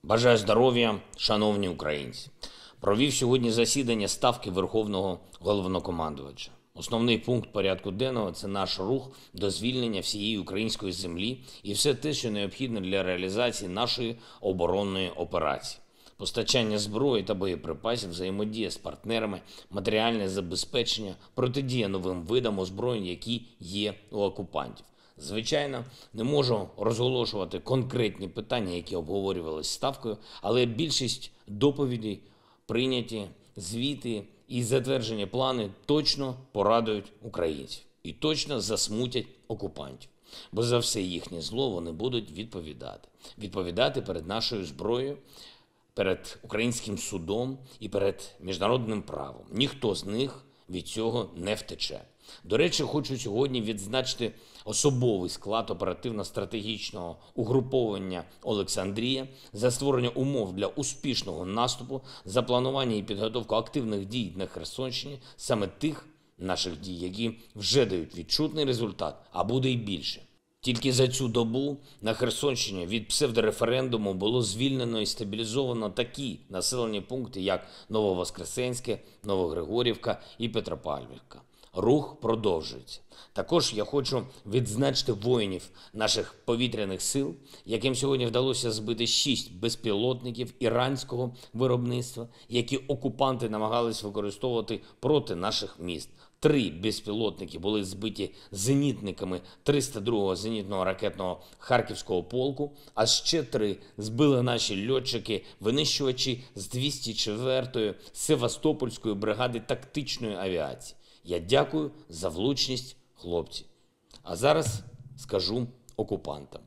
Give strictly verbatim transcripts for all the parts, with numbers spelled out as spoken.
Бажаю здоров'я, шановні українці. Провів сьогодні засідання Ставки Верховного Головнокомандувача. Основний пункт порядку денного – це наш рух до звільнення всієї української землі і все те, що необхідно для реалізації нашої оборонної операції. Постачання зброї та боєприпасів, взаємодія з партнерами, матеріальне забезпечення, протидія новим видам озброєнь, які є у окупантів. Звичайно, не можу розголошувати конкретні питання, які обговорювалися Ставкою, але більшість доповідей прийняті, звіти і затверджені плани точно порадують українців і точно засмутять окупантів. Бо за все їхнє зло вони будуть відповідати. Відповідати перед нашою зброєю, перед українським судом і перед міжнародним правом. Ніхто з них від цього не втече. До речі, хочу сьогодні відзначити особовий склад оперативно-стратегічного угруповання «Олександрія» за створення умов для успішного наступу, за планування і підготовку активних дій на Херсонщині, саме тих наших дій, які вже дають відчутний результат, а буде й більше. Тільки за цю добу на Херсонщині від псевдореферендуму було звільнено і стабілізовано такі населені пункти, як Нововоскресенське, Новогригорівка і Петропавлівка. Рух продовжується. Також я хочу відзначити воїнів наших повітряних сил, яким сьогодні вдалося збити шість безпілотників іранського виробництва, які окупанти намагались використовувати проти наших міст. Три безпілотники були збиті зенітниками триста другого зенітного ракетного Харківського полку, а ще три збили наші льотчики-винищувачі з двісті четвертої Севастопольської бригади тактичної авіації. Я дякую за влучність, хлопці. А зараз скажу оккупантам.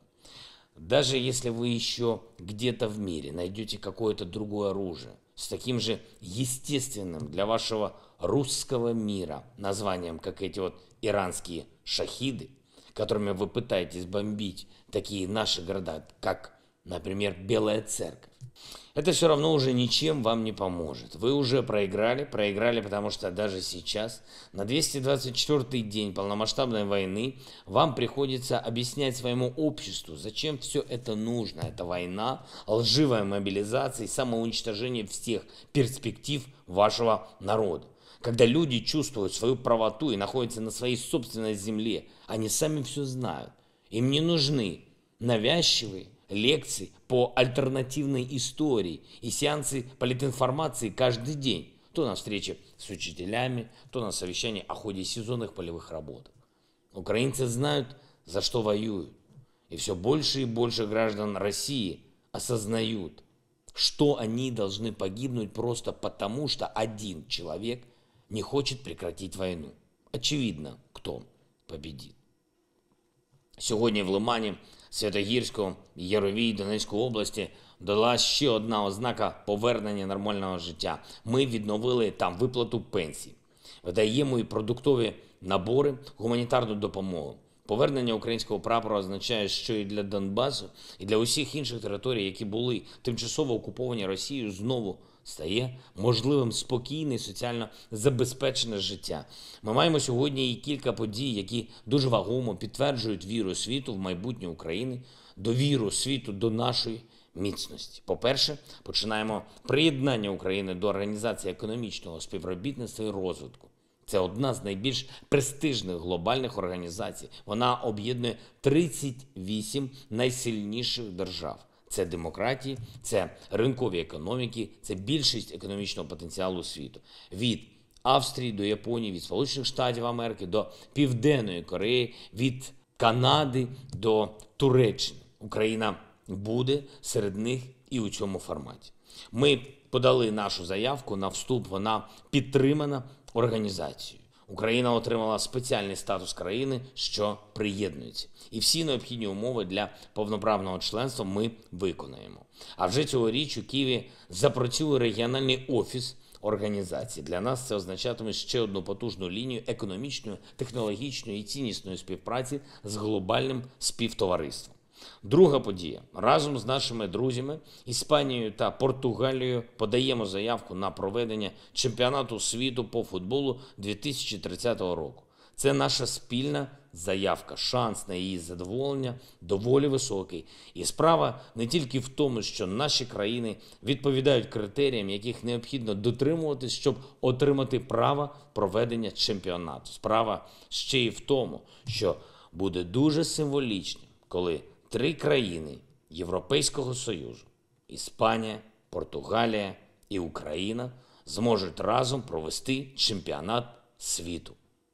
Даже если вы еще где-то в мире найдете какое-то другое оружие с таким же естественным для вашего русского мира названием, как эти вот иранские шахиды, которыми вы пытаетесь бомбить такие наши города, как, например, Белая Церковь, это все равно уже ничем вам не поможет. Вы уже проиграли, проиграли, потому что даже сейчас, на двести двадцать четвёртый день полномасштабной войны, вам приходится объяснять своему обществу, зачем все это нужно. Это война, лживая мобилизация и самоуничтожение всех перспектив вашего народа. Когда люди чувствуют свою правоту и находятся на своей собственной земле, они сами все знают. Им не нужны навязчивые лекции по альтернативной истории и сеансы политинформации каждый день. То на встрече с учителями, то на совещании о ходе сезонных полевых работ. Украинцы знают, за что воюют. И все больше и больше граждан России осознают, что они должны погибнуть просто потому, что один человек не хочет прекратить войну. Очевидно, кто победит. Сьогодні в Лимані, Святогірську, Яровій, Донецької області дала ще одна ознака повернення нормального життя. Ми відновили там виплату пенсій. Видаємо і продуктові набори, гуманітарну допомогу. Повернення українського прапора означає, що і для Донбасу, і для усіх інших територій, які були тимчасово окуповані Росією, знову стає можливим спокійне і соціально забезпечене життя. Ми маємо сьогодні і кілька подій, які дуже вагомо підтверджують віру світу в майбутнє України, довіру світу до нашої міцності. По-перше, починаємо приєднання України до Організації економічного співробітництва і розвитку. Це одна з найбільш престижних глобальних організацій. Вона об'єднує тридцять вісім найсильніших держав. Це демократії, це ринкові економіки, це більшість економічного потенціалу світу. Від Австрії до Японії, від Сполучених Штатів Америки до Південної Кореї, від Канади до Туреччини. Україна буде серед них і у цьому форматі. Ми подали нашу заявку на вступ, вона підтримана організацією. Україна отримала спеціальний статус країни, що приєднується. І всі необхідні умови для повноправного членства ми виконаємо. А вже цьогоріч у Києві запрацює регіональний офіс організації. Для нас це означатиме ще одну потужну лінію економічної, технологічної і ціннісної співпраці з глобальним співтовариством. Друга подія. Разом з нашими друзями Іспанією та Португалією подаємо заявку на проведення чемпіонату світу по футболу дві тисячі тридцятого року. Це наша спільна заявка, шанс на її задоволення доволі високий. І справа не тільки в тому, що наші країни відповідають критеріям, яких необхідно дотримуватись, щоб отримати право проведення чемпіонату. Справа ще й в тому, що буде дуже символічно, коли три країни Європейського Союзу – Іспанія, Португалія і Україна – зможуть разом провести чемпіонат світу.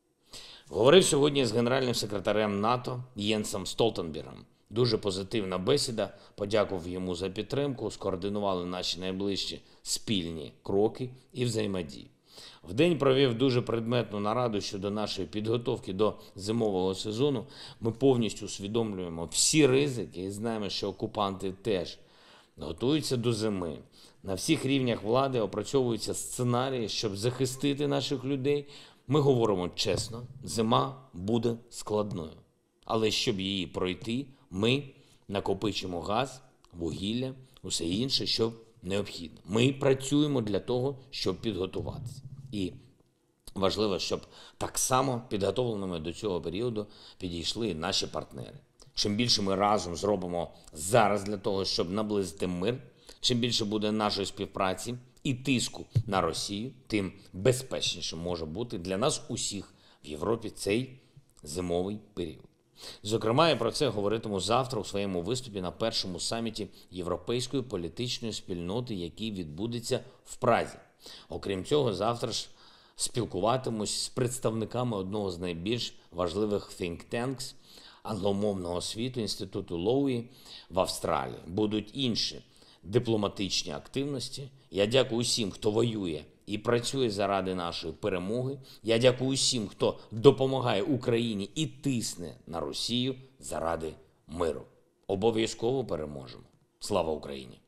Говорив сьогодні з генеральним секретарем НАТО Єнсом Столтенбергом. Дуже позитивна бесіда, подякував йому за підтримку, скоординували наші найближчі спільні кроки і взаємодії. Вдень провів дуже предметну нараду щодо нашої підготовки до зимового сезону. Ми повністю усвідомлюємо всі ризики і знаємо, що окупанти теж готуються до зими. На всіх рівнях влади опрацьовуються сценарії, щоб захистити наших людей. Ми говоримо чесно, зима буде складною. Але щоб її пройти, ми накопичимо газ, вугілля, усе інше, що необхідно. Ми працюємо для того, щоб підготуватися. І важливо, щоб так само підготовленими до цього періоду підійшли наші партнери. Чим більше ми разом зробимо зараз для того, щоб наблизити мир, чим більше буде нашої співпраці і тиску на Росію, тим безпечніше може бути для нас усіх в Європі цей зимовий період. Зокрема, я про це говоритиму завтра у своєму виступі на першому саміті Європейської політичної спільноти, який відбудеться в Празі. Окрім цього, завтра ж спілкуватимусь з представниками одного з найбільш важливих think tanks англомовного світу, Інституту Лоуї в Австралії. Будуть інші дипломатичні активності. Я дякую усім, хто воює і працює заради нашої перемоги. Я дякую усім, хто допомагає Україні і тисне на Росію заради миру. Обов'язково переможемо. Слава Україні!